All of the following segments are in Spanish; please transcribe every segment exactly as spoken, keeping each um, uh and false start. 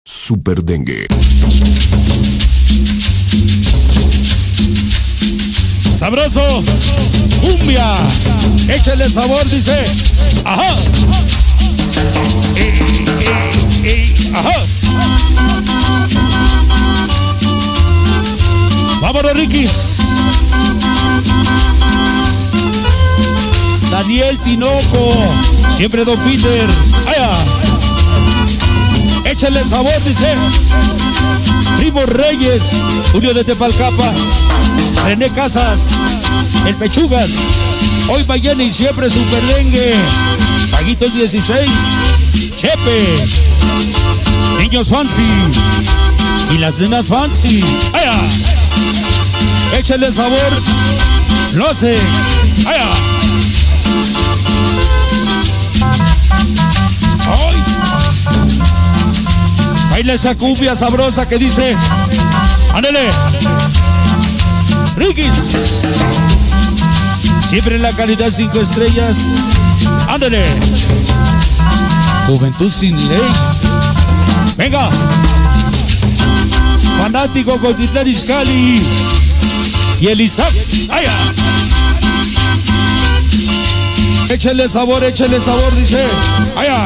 Super Dengue. Sabroso, cumbia, échale sabor, dice. Ajá. Ey, ey, ey, ajá. Vámonos, Riquis. Daniel Tinoco, siempre Don Peter. Allá. Échale sabor, dice. Primo Reyes, Julio de Tepalcapa, René Casas, El Pechugas, hoy, mañana y siempre Super Dengue, Paguitos dieciséis, Chepe, Niños Fancy y las nenas Fancy. ¡Allá! Échale sabor, lo hace. ¡Allá! ¡Ay! Baila esa cumbia sabrosa que dice. ¡Ándale! Riquis, siempre en la calidad cinco estrellas. Ándale. Juventud sin ley. Venga. Fanático con Titlán Izcalli y el Isaac. ¡Allá! Échale sabor, échale sabor, dice. ¡Allá!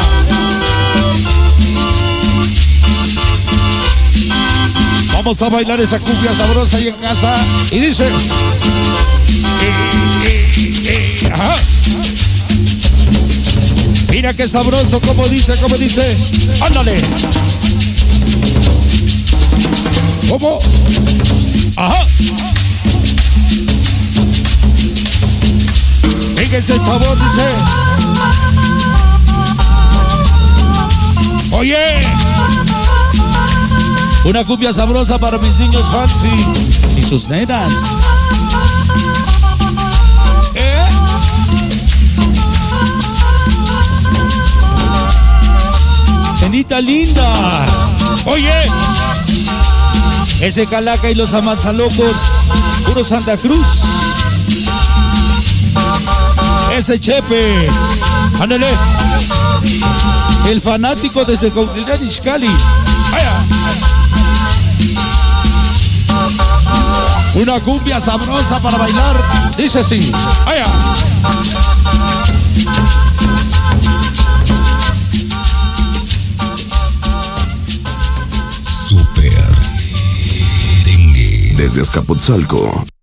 Vamos a bailar esa cumbia sabrosa ahí en casa. Y dice. Eh, eh, eh, ajá. Mira qué sabroso, como dice, como dice. Ándale. ¿Cómo? Ajá. Venga ese sabor, dice. Oye. Una cumbia sabrosa para mis niños Fancy y sus nenas. ¿Eh? Cenita linda. Oye. Ese Calaca y los Amanzalocos, puro Santa Cruz. Ese Chepe. Ándale. El fanático de Titlán Izcalli. Una cumbia sabrosa para bailar. Dice así. ¡Allá! Super Dengue. Desde Azcapotzalco.